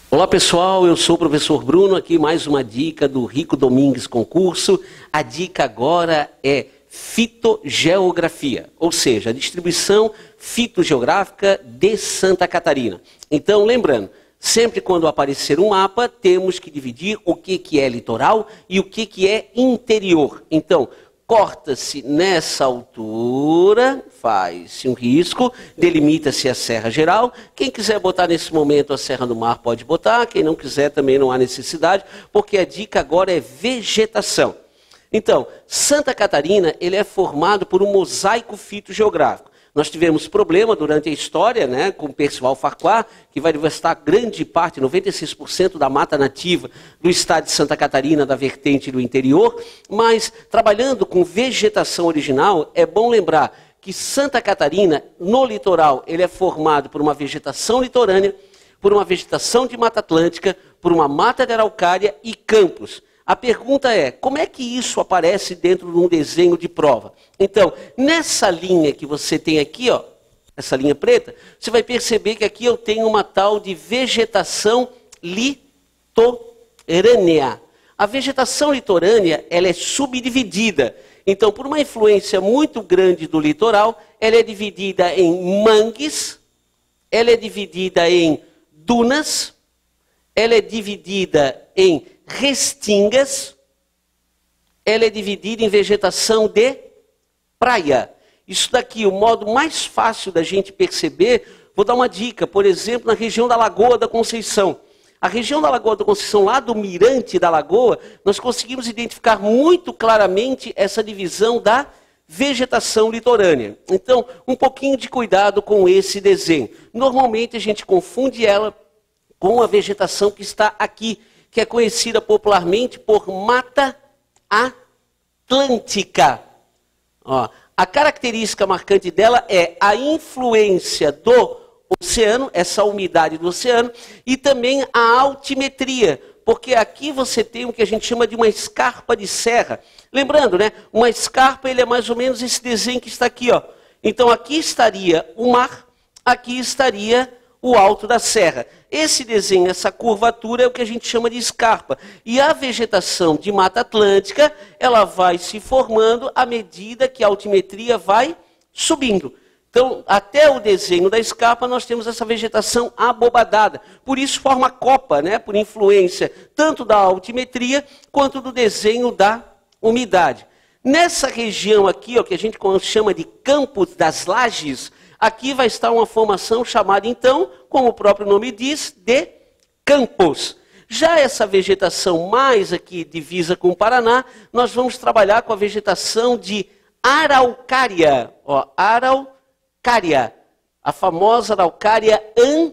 Olá pessoal, eu sou o professor Bruno, aqui mais uma dica do Rico Domingues Concurso. A dica agora é fitogeografia, ou seja, a distribuição fitogeográfica de Santa Catarina. Então, lembrando, sempre quando aparecer um mapa, temos que dividir o que é litoral e o que é interior. Então, corta-se nessa altura, faz-se um risco, delimita-se a Serra Geral. Quem quiser botar nesse momento a Serra do Mar pode botar, quem não quiser também não há necessidade, porque a dica agora é vegetação. Então, Santa Catarina ele é formado por um mosaico fitogeográfico. Nós tivemos problema durante a história, né, com o Percival Farquhar, que vai devastar grande parte, 96% da mata nativa do estado de Santa Catarina, da vertente do interior, mas trabalhando com vegetação original, é bom lembrar que Santa Catarina, no litoral, ele é formado por uma vegetação litorânea, por uma vegetação de Mata Atlântica, por uma mata de araucária e campos. A pergunta é, como é que isso aparece dentro de um desenho de prova? Então, nessa linha que você tem aqui, ó, essa linha preta, você vai perceber que aqui eu tenho uma tal de vegetação litorânea. A vegetação litorânea, ela é subdividida. Então, por uma influência muito grande do litoral, ela é dividida em mangues, ela é dividida em dunas, ela é dividida em restingas, ela é dividida em vegetação de praia. Isso daqui, o modo mais fácil da gente perceber, vou dar uma dica, por exemplo, na região da Lagoa da Conceição. A região da Lagoa da Conceição, lá do mirante da lagoa, nós conseguimos identificar muito claramente essa divisão da vegetação litorânea. Então, um pouquinho de cuidado com esse desenho. Normalmente a gente confunde ela com a vegetação que está aqui, que é conhecida popularmente por Mata Atlântica. Ó, a característica marcante dela é a influência do oceano, essa umidade do oceano, e também a altimetria, porque aqui você tem o que a gente chama de uma escarpa de serra. Lembrando, né? Uma escarpa ele é mais ou menos esse desenho que está aqui, ó. Então aqui estaria o mar, aqui estaria o alto da serra. Esse desenho, essa curvatura é o que a gente chama de escarpa. E a vegetação de Mata Atlântica, ela vai se formando à medida que a altimetria vai subindo. Então, até o desenho da escarpa, nós temos essa vegetação abobadada. Por isso forma a copa, né? Por influência tanto da altimetria quanto do desenho da umidade. Nessa região aqui, ó, que a gente chama de Campos das Lajes, aqui vai estar uma formação chamada, então, como o próprio nome diz, de campos. Já essa vegetação mais aqui divisa com o Paraná, nós vamos trabalhar com a vegetação de araucária. Ó, araucária, a famosa araucária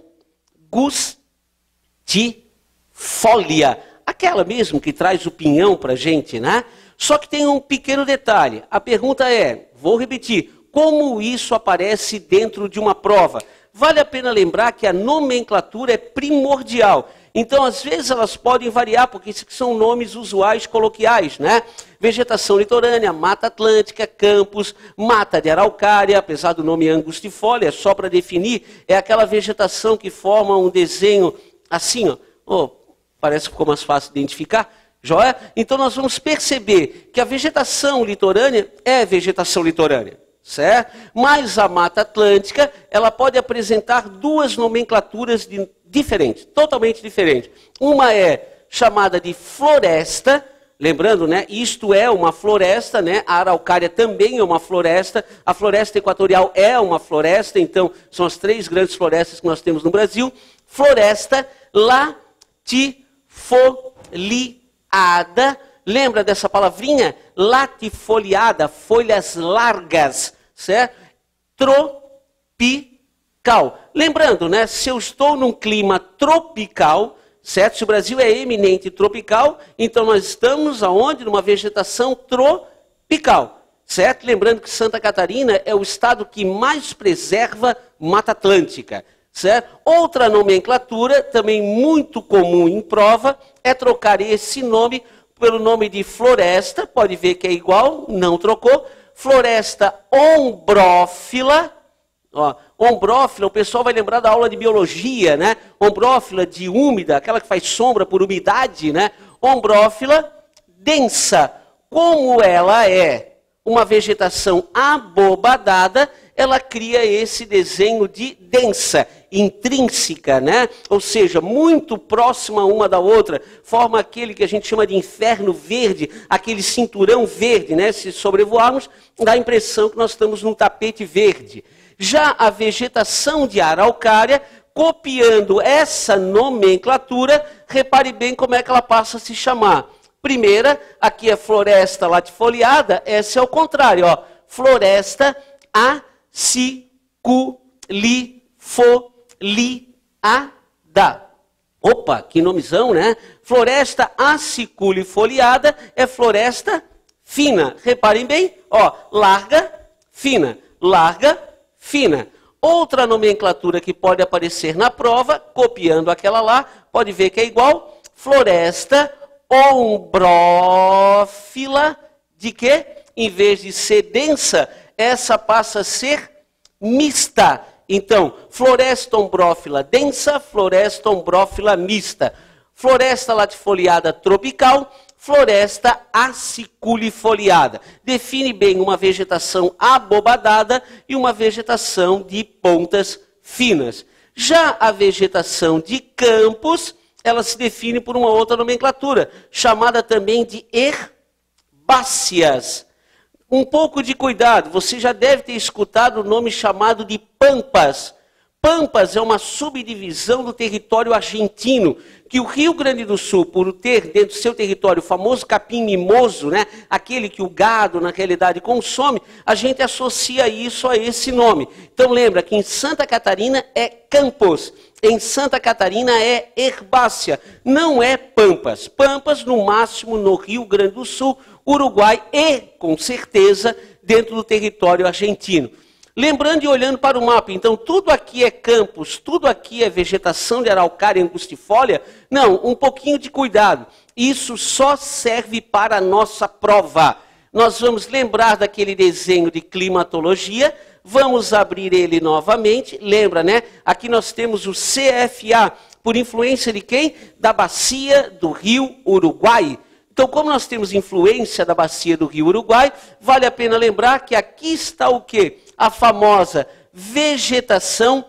angustifolia. Aquela mesmo que traz o pinhão para a gente, né? Só que tem um pequeno detalhe. A pergunta é, vou repetir, como isso aparece dentro de uma prova? Vale a pena lembrar que a nomenclatura é primordial. Então, às vezes, elas podem variar, porque esses são nomes usuais coloquiais, né? Vegetação litorânea, Mata Atlântica, campos, mata de araucária, apesar do nome angustifolia, só para definir, é aquela vegetação que forma um desenho assim, ó. Oh, parece que ficou mais fácil de identificar. Joia? Então, nós vamos perceber que a vegetação litorânea é vegetação litorânea. Certo? Mas a Mata Atlântica, ela pode apresentar duas nomenclaturas diferentes, totalmente diferentes. Uma é chamada de floresta, lembrando, né? Isto é uma floresta, né? A araucária também é uma floresta, a floresta equatorial é uma floresta, então são as três grandes florestas que nós temos no Brasil. Floresta latifoliada, lembra dessa palavrinha? Latifoliada, folhas largas. Certo? Tropical. Lembrando, né? Se eu estou num clima tropical, certo? Se o Brasil é eminente tropical, então nós estamos aonde? Numa vegetação tropical. Certo? Lembrando que Santa Catarina é o estado que mais preserva Mata Atlântica. Certo? Outra nomenclatura, também muito comum em prova, é trocar esse nome pelo nome de floresta. Pode ver que é igual, não trocou. Floresta ombrófila, ó, Ombrófila, o pessoal vai lembrar da aula de biologia, né? Ombrófila de úmida, aquela que faz sombra por umidade, né? Ombrófila densa. Como ela é uma vegetação abobadada, ela cria esse desenho de densa, intrínseca, né? Ou seja, muito próxima uma da outra, forma aquele que a gente chama de inferno verde, aquele cinturão verde, né? Se sobrevoarmos, dá a impressão que nós estamos num tapete verde. Já a vegetação de araucária, copiando essa nomenclatura, repare bem como é que ela passa a se chamar. Primeira, aqui é floresta latifoliada, essa é o contrário, ó. Floresta aciculifoliada. Opa, que nomezão, né? Floresta aciculifoliada é floresta fina. Reparem bem, ó, larga, fina, larga, fina. Outra nomenclatura que pode aparecer na prova, copiando aquela lá, pode ver que é igual, floresta ombrófila, de quê? Em vez de ser densa, essa passa a ser mista. Então, floresta ombrófila densa, floresta ombrófila mista. Floresta latifoliada tropical, floresta aciculifoliada. Define bem uma vegetação abobadada e uma vegetação de pontas finas. Já a vegetação de campos, ela se define por uma outra nomenclatura, chamada também de herbáceas. Um pouco de cuidado, você já deve ter escutado o nome chamado de pampas. Pampas é uma subdivisão do território argentino, que o Rio Grande do Sul, por ter dentro do seu território o famoso capim mimoso, né, aquele que o gado na realidade consome, a gente associa isso a esse nome. Então lembra que em Santa Catarina é campos, em Santa Catarina é herbácea, não é pampas. Pampas no máximo no Rio Grande do Sul, Uruguai e, com certeza, dentro do território argentino. Lembrando e olhando para o mapa, então tudo aqui é campos, tudo aqui é vegetação de araucária angustifólia? Não, um pouquinho de cuidado. Isso só serve para a nossa prova. Nós vamos lembrar daquele desenho de climatologia, vamos abrir ele novamente. Lembra, né? Aqui nós temos o CFA, por influência de quem? Da bacia do Rio Uruguai. Então, como nós temos influência da bacia do Rio Uruguai, vale a pena lembrar que aqui está o quê? A famosa vegetação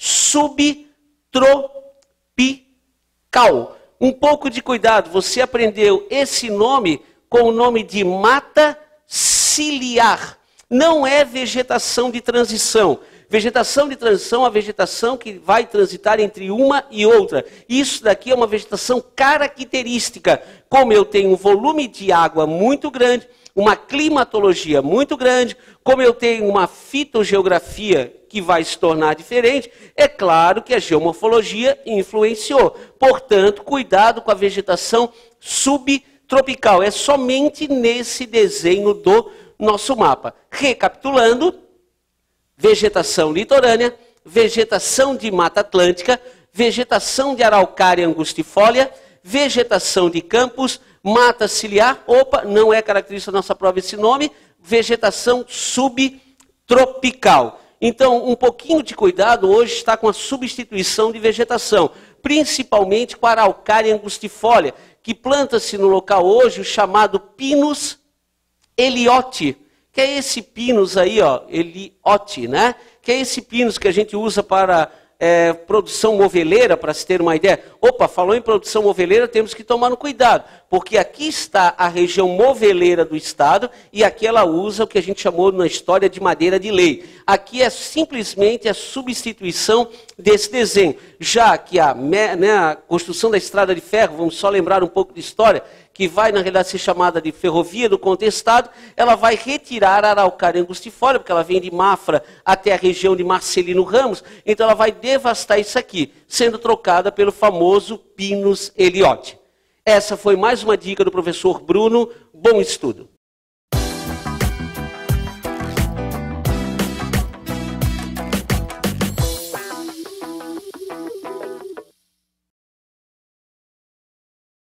subtropical. Um pouco de cuidado, você aprendeu esse nome com o nome de mata ciliar. Não é vegetação de transição. Vegetação de transição é a vegetação que vai transitar entre uma e outra. Isso daqui é uma vegetação característica. Como eu tenho um volume de água muito grande, uma climatologia muito grande, como eu tenho uma fitogeografia que vai se tornar diferente, é claro que a geomorfologia influenciou. Portanto, cuidado com a vegetação subtropical. É somente nesse desenho do nosso mapa. Recapitulando, vegetação litorânea, vegetação de mata atlântica, vegetação de araucária angustifólia, vegetação de campos, mata ciliar, opa, não é característica da nossa prova esse nome, vegetação subtropical. Então, um pouquinho de cuidado hoje está com a substituição de vegetação, principalmente com a araucária angustifólia, que planta-se no local hoje o chamado Pinus eliote, que é esse pinus aí, ó, eliote, né? Que é esse pinus que a gente usa para produção moveleira, para se ter uma ideia. Opa, falou em produção moveleira, temos que tomar um cuidado, porque aqui está a região moveleira do estado e aqui ela usa o que a gente chamou na história de madeira de lei. Aqui é simplesmente a substituição desse desenho, já que a construção da estrada de ferro, vamos só lembrar um pouco de história, que vai, na realidade, ser chamada de ferrovia do contestado, ela vai retirar a araucária angustifólia, porque ela vem de Mafra até a região de Marcelino Ramos, então ela vai devastar isso aqui, sendo trocada pelo famoso Pinus eliote. Essa foi mais uma dica do professor Bruno. Bom estudo.